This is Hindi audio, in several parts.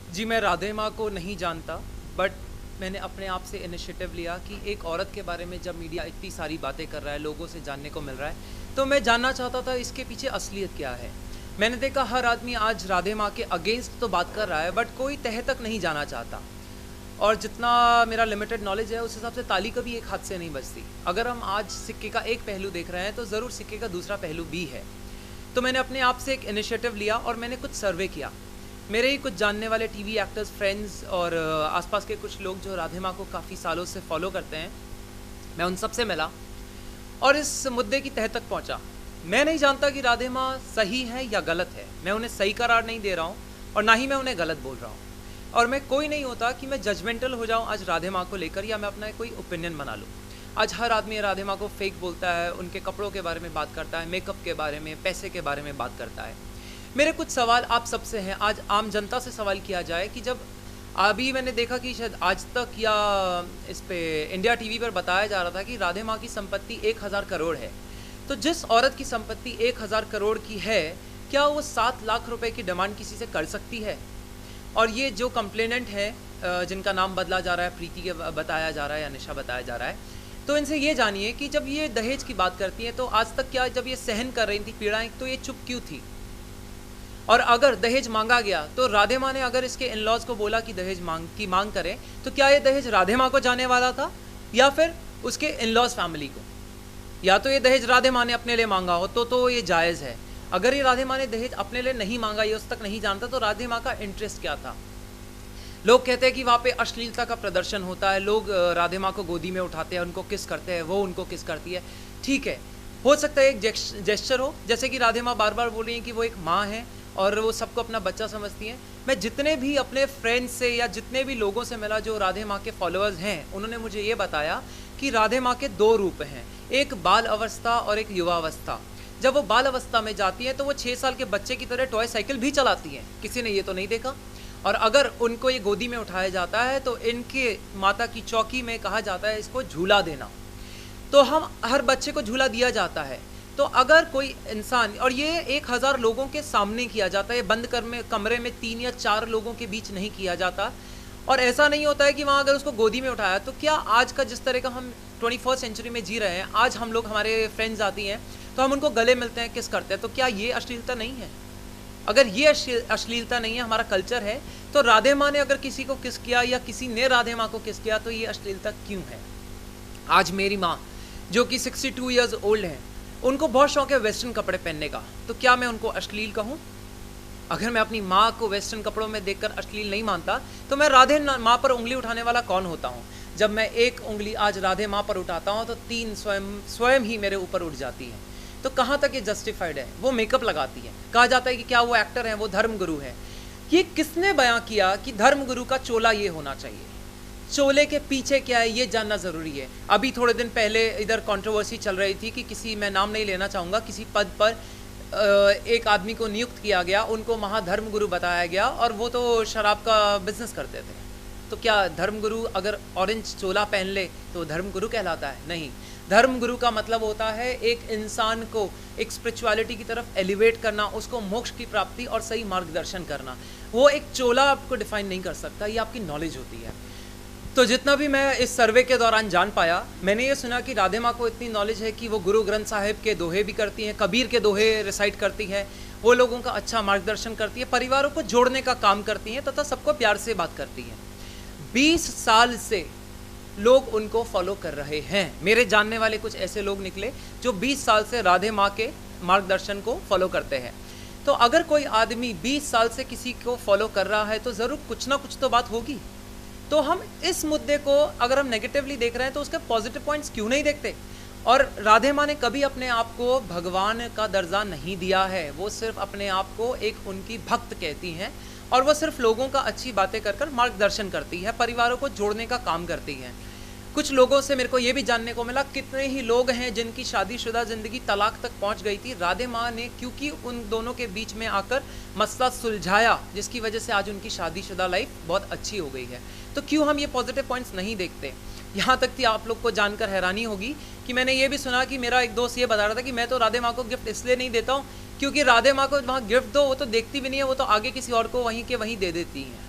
जी, मैं राधे माँ को नहीं जानता, बट मैंने अपने आप से इनिशिएटिव लिया कि एक औरत के बारे में जब मीडिया इतनी सारी बातें कर रहा है, लोगों से जानने को मिल रहा है, तो मैं जानना चाहता था इसके पीछे असलियत क्या है। मैंने देखा हर आदमी आज राधे माँ के अगेंस्ट तो बात कर रहा है, बट कोई तह तक नहीं जाना चाहता। और जितना मेरा लिमिटेड नॉलेज है, उस हिसाब से ताली कभी एक हाथ से नहीं बजती। अगर हम आज सिक्के का एक पहलू देख रहे हैं, तो ज़रूर सिक्के का दूसरा पहलू भी है। तो मैंने अपने आप से एक इनिशिएटिव लिया और मैंने कुछ सर्वे किया। मेरे ही कुछ जानने वाले टीवी एक्टर्स, फ्रेंड्स और आसपास के कुछ लोग जो राधे माँ को काफ़ी सालों से फॉलो करते हैं, मैं उन सब से मिला और इस मुद्दे की तह तक पहुँचा। मैं नहीं जानता कि राधे माँ सही है या गलत है। मैं उन्हें सही करार नहीं दे रहा हूँ और ना ही मैं उन्हें गलत बोल रहा हूँ। और मैं कोई नहीं होता कि मैं जजमेंटल हो जाऊँ आज राधे माँ को लेकर, या मैं अपना कोई ओपिनियन बना लूँ। आज हर आदमी राधे माँ को फेक बोलता है, उनके कपड़ों के बारे में बात करता है, मेकअप के बारे में, पैसे के बारे में बात करता है। मेरे कुछ सवाल आप सबसे हैं। आज आम जनता से सवाल किया जाए कि जब अभी मैंने देखा कि शायद आज तक या इस पे इंडिया टीवी पर बताया जा रहा था कि राधे माँ की संपत्ति 1000 करोड़ है। तो जिस औरत की संपत्ति 1000 करोड़ की है, क्या वो 7 लाख रुपए की डिमांड किसी से कर सकती है? और ये जो कंप्लेनेंट है, जिनका नाम बदला जा रहा है, प्रीति के बताया जा रहा है या निशा बताया जा रहा है, तो इनसे ये जानिए कि जब ये दहेज की बात करती हैं, तो आज तक क्या जब ये सहन कर रही थी पीड़ाएं, तो ये चुप क्यों थी? और अगर दहेज मांगा गया, तो राधे माँ ने अगर इसके इन-लॉज को बोला कि दहेज मांग करें, तो क्या ये दहेज राधे माँ को जाने वाला था या फिर उसके इन-लॉज फैमिली को? या तो ये दहेज राधे माँ ने अपने लिए मांगा हो तो ये जायज़ है। अगर ये राधे माँ ने दहेज अपने लिए नहीं मांगा, ये उस तक नहीं जानता, तो राधे माँ का इंटरेस्ट क्या था? लोग कहते हैं कि वहाँ पे अश्लीलता का प्रदर्शन होता है, लोग राधे माँ को गोदी में उठाते हैं, उनको किस करते हैं, वो उनको किस करती है। ठीक है, हो सकता है एक जेस्चर हो, जैसे कि राधे माँ बार बार बोल रही हैं कि वो एक माँ है और वो सबको अपना बच्चा समझती हैं। मैं जितने भी अपने फ्रेंड्स से या जितने भी लोगों से मिला जो राधे माँ के फॉलोअर्स हैं, उन्होंने मुझे ये बताया कि राधे माँ के 2 रूप हैं, एक बाल अवस्था और एक युवावस्था। जब वो बाल अवस्था में जाती हैं, तो वो 6 साल के बच्चे की तरह टॉय साइकिल भी चलाती हैं। किसी ने ये तो नहीं देखा। और अगर उनको ये गोदी में उठाया जाता है, तो इनके माता की चौकी में कहा जाता है इसको झूला देना। तो हम हर बच्चे को झूला दिया जाता है। तो अगर कोई इंसान, और ये 1000 लोगों के सामने किया जाता है, बंद कमरे में 3 या 4 लोगों के बीच नहीं किया जाता। और ऐसा नहीं होता है कि वहाँ अगर उसको गोदी में उठाया, तो क्या आज का जिस तरह का हम 21st सेंचुरी में जी रहे हैं, आज हम लोग, हमारे फ्रेंड्स आती हैं तो हम उनको गले मिलते हैं, किस करते हैं, तो क्या ये अश्लीलता नहीं है? अगर ये अश्लीलता नहीं है, हमारा कल्चर है, तो राधे माँ ने अगर किसी को किस किया या किसी ने राधे माँ को किस किया, तो ये अश्लीलता क्यों है? आज मेरी माँ जो कि 62 ईयर्स ओल्ड हैं, उनको बहुत शौक है वेस्टर्न कपड़े पहनने का, तो क्या मैं उनको अश्लील कहूँ? अगर मैं अपनी माँ को वेस्टर्न कपड़ों में देखकर अश्लील नहीं मानता, तो मैं राधे माँ पर उंगली उठाने वाला कौन होता हूँ? जब मैं एक उंगली आज राधे माँ पर उठाता हूँ, तो 3 स्वयं ही मेरे ऊपर उठ जाती हैं। तो कहाँ तक ये जस्टिफाइड है? वो मेकअप लगाती है, कहा जाता है कि क्या वो एक्टर है, वो धर्म गुरु है। ये किसने बयां किया कि धर्म गुरु का चोला ये होना चाहिए? चोले के पीछे क्या है, ये जानना ज़रूरी है। अभी थोड़े दिन पहले इधर कंट्रोवर्सी चल रही थी कि किसी, मैं नाम नहीं लेना चाहूँगा, किसी पद पर एक आदमी को नियुक्त किया गया, उनको महाधर्म गुरु बताया गया, और वो तो शराब का बिजनेस करते थे। तो क्या धर्मगुरु अगर ऑरेंज चोला पहन ले तो धर्मगुरु कहलाता है? नहीं। धर्मगुरु का मतलब होता है एक इंसान को एक स्पिरिचुअलिटी की तरफ एलिवेट करना, उसको मोक्ष की प्राप्ति और सही मार्गदर्शन करना। वो एक चोला आपको डिफाइन नहीं कर सकता, ये आपकी नॉलेज होती है। तो जितना भी मैं इस सर्वे के दौरान जान पाया, मैंने ये सुना कि राधे माँ को इतनी नॉलेज है कि वो गुरु ग्रंथ साहिब के दोहे भी करती हैं, कबीर के दोहे रिसाइट करती हैं, वो लोगों का अच्छा मार्गदर्शन करती है, परिवारों को जोड़ने का काम करती हैं, तथा सबको प्यार से बात करती हैं। 20 साल से लोग उनको फॉलो कर रहे हैं। मेरे जानने वाले कुछ ऐसे लोग निकले जो 20 साल से राधे माँ के मार्गदर्शन को फॉलो करते हैं। तो अगर कोई आदमी 20 साल से किसी को फॉलो कर रहा है, तो ज़रूर कुछ ना कुछ तो बात होगी। तो हम इस मुद्दे को अगर हम नेगेटिवली देख रहे हैं, तो उसके पॉजिटिव पॉइंट्स क्यों नहीं देखते? और राधे माँ ने कभी अपने आप को भगवान का दर्जा नहीं दिया है, वो सिर्फ अपने आप को एक उनकी भक्त कहती हैं, और वो सिर्फ लोगों का अच्छी बातें कर कर मार्गदर्शन करती है, परिवारों को जोड़ने का काम करती हैं। कुछ लोगों से मेरे को ये भी जानने को मिला, कितने ही लोग हैं जिनकी शादीशुदा ज़िंदगी तलाक तक पहुंच गई थी, राधे माँ ने क्योंकि उन दोनों के बीच में आकर मसला सुलझाया, जिसकी वजह से आज उनकी शादीशुदा लाइफ बहुत अच्छी हो गई है। तो क्यों हम ये पॉजिटिव पॉइंट्स नहीं देखते? यहाँ तक कि आप लोग को जानकर हैरानी होगी कि मैंने ये भी सुना कि मेरा एक दोस्त ये बता रहा था कि मैं तो राधे माँ को गिफ्ट इसलिए नहीं देता हूँ क्योंकि राधे माँ को वहाँ गिफ्ट दो, वो तो देखती भी नहीं है, वो तो आगे किसी और को वहीं के वहीं दे देती हैं।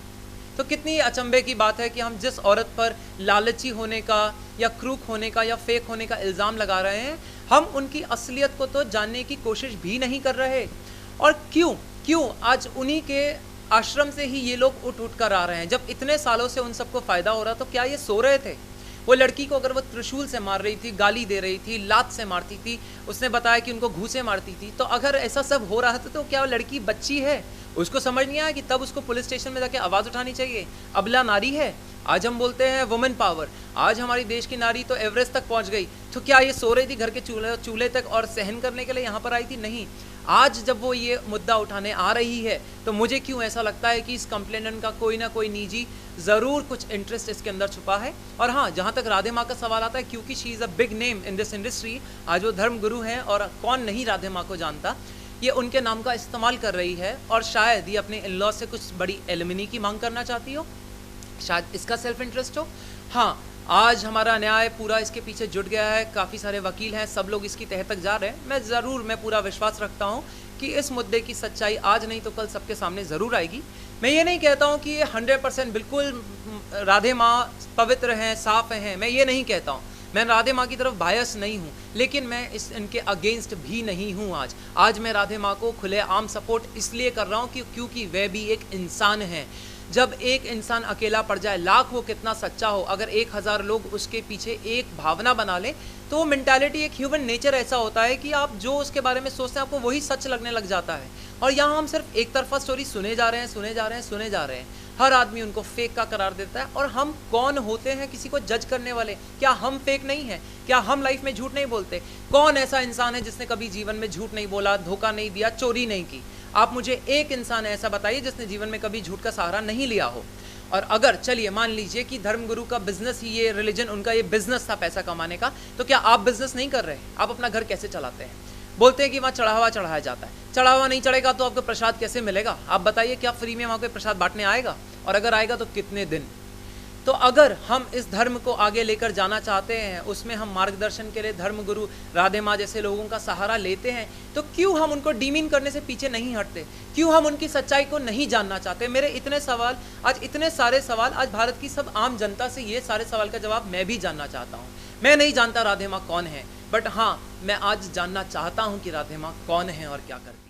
तो कितनी अचंभे की बात है कि हम जिस औरत पर लालची होने का या क्रूक होने का या फेक होने का इल्ज़ाम लगा रहे हैं, हम उनकी असलियत को तो जानने की कोशिश भी नहीं कर रहे। और क्यों क्यों आज उन्हीं के आश्रम से ही ये लोग उठ उठ कर आ रहे हैं। जब इतने सालों से उन सबको फ़ायदा हो रहा, तो क्या ये सो रहे थे? वो लड़की को अगर वो त्रिशूल से मार रही थी, गाली दे रही थी, लात से मारती थी, उसने बताया कि उनको घूंसे मारती थी, तो अगर ऐसा सब हो रहा था तो क्या वो लड़की बच्ची है? उसको समझ नहीं आया कि तब उसको पुलिस स्टेशन में जाके आवाज़ उठानी चाहिए? अबला नारी है। आज हम बोलते हैं वुमेन पावर, आज हमारी देश की नारी तो एवरेस्ट तक पहुंच गई, तो क्या ये सो रही थी घर के चूल्हे तक और सहन करने के लिए यहाँ पर आई थी? नहीं। आज जब वो ये मुद्दा उठाने आ रही है, तो मुझे क्यों ऐसा लगता है कि इस कंप्लेनेंट का कोई ना कोई निजी ज़रूर कुछ इंटरेस्ट इसके अंदर छुपा है। और हाँ, जहाँ तक राधे माँ का सवाल आता है, क्योंकि she is a big name in this industry, आज वो धर्म गुरु हैं और कौन नहीं राधे माँ को जानता, ये उनके नाम का इस्तेमाल कर रही है और शायद ये अपने इन लॉ से कुछ बड़ी एलिमनी की मांग करना चाहती हो, शायद इसका सेल्फ इंटरेस्ट हो। हाँ, आज हमारा न्याय पूरा इसके पीछे जुट गया है, काफ़ी सारे वकील हैं, सब लोग इसकी तह तक जा रहे हैं। मैं पूरा विश्वास रखता हूँ कि इस मुद्दे की सच्चाई आज नहीं तो कल सबके सामने ज़रूर आएगी। मैं ये नहीं कहता हूँ कि ये 100% बिल्कुल राधे माँ पवित्र हैं, साफ़ हैं, मैं ये नहीं कहता हूँ। मैं राधे माँ की तरफ बायस नहीं हूँ, लेकिन मैं इनके अगेंस्ट भी नहीं हूँ। आज मैं राधे माँ को खुलेआम सपोर्ट इसलिए कर रहा हूँ क्योंकि वह भी एक इंसान है। जब एक इंसान अकेला पड़ जाए, लाख वो कितना सच्चा हो, अगर 1000 लोग उसके पीछे एक भावना बना लें, तो वो मेंटालिटी, एक ह्यूमन नेचर ऐसा होता है कि आप जो उसके बारे में सोचते हैं आपको वही सच लगने लग जाता है। और यहाँ हम सिर्फ एक तरफा स्टोरी सुने जा रहे हैं। हर आदमी उनको फेक का करार देता है। और हम कौन होते हैं किसी को जज करने वाले? क्या हम फेक नहीं हैं? क्या हम लाइफ में झूठ नहीं बोलते? कौन ऐसा इंसान है जिसने कभी जीवन में झूठ नहीं बोला, धोखा नहीं दिया, चोरी नहीं की? आप मुझे एक इंसान ऐसा बताइए जिसने जीवन में कभी झूठ का सहारा नहीं लिया हो। और अगर चलिए मान लीजिए कि धर्मगुरु का बिजनेस ही, ये रिलीजन उनका ये बिजनेस था पैसा कमाने का, तो क्या आप बिजनेस नहीं कर रहे? आप अपना घर कैसे चलाते हैं? बोलते हैं कि वहाँ चढ़ावा चढ़ाया जाता है, चढ़ावा नहीं चढ़ेगा तो आपको प्रसाद कैसे मिलेगा? आप बताइए, क्या फ्री में वहाँ पे प्रसाद बांटने आएगा? और अगर आएगा तो कितने दिन? तो अगर हम इस धर्म को आगे लेकर जाना चाहते हैं, उसमें हम मार्गदर्शन के लिए धर्मगुरु राधे माँ जैसे लोगों का सहारा लेते हैं, तो क्यों हम उनको डीमीन करने से पीछे नहीं हटते? क्यों हम उनकी सच्चाई को नहीं जानना चाहते? मेरे इतने सवाल, आज इतने सारे सवाल, आज भारत की सब आम जनता से ये सारे सवाल का जवाब मैं भी जानना चाहता हूँ। मैं नहीं जानता राधे माँ कौन है, बट हाँ, मैं आज जानना चाहता हूँ कि राधे माँ कौन है और क्या करती है।